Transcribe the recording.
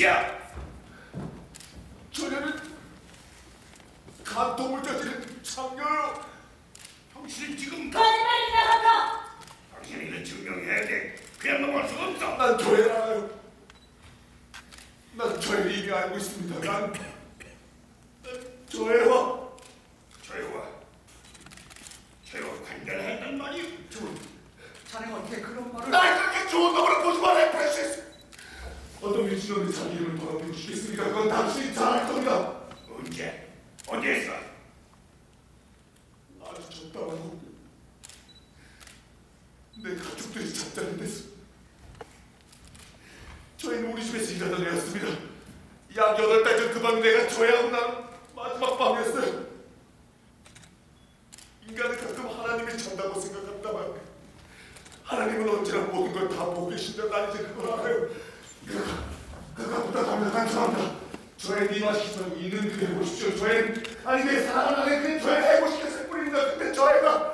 야, 저녀는 간통을 저지른 장녀요. 당신 지금 거짓말이다, 허커! 당신이 이걸 증명해야 돼. 그냥 넘어갈 수가 없어. 난 저애를 알아요. 난 저애를 이미 알고 있습니다. 난 저애와 관련했단 말이. 자네가 어떻게 그런 말을? 날 그렇게 좋은 놈으로 보지 말아요, 프레시스. 어떤 미친놈이 자기 이름을 더럽히고 싶겠습니까? 그건 당신이 잘 알 겁니다. 언제? 어디에서? 아주 적당하고 내 가족들이 잠자는 데서. 저희는 우리 집에서 일하던 애였습니다. 약 8달 전 그 밤 내가 저애하고 난 마지막 밤이었어요. 인간은 가끔 하나님이 잔다고 생각합니다만 하나님은 언제나 모든 걸 다 보고 계신다. 난 이제 그걸 알아요. 그것보다 강력한 사람다. 저의 니마시키면 있는 그 해보십시오. 저의 아니 내 사랑하는 아내 그냥 저의 해보시겠을 뿐입니다. 근데 저애가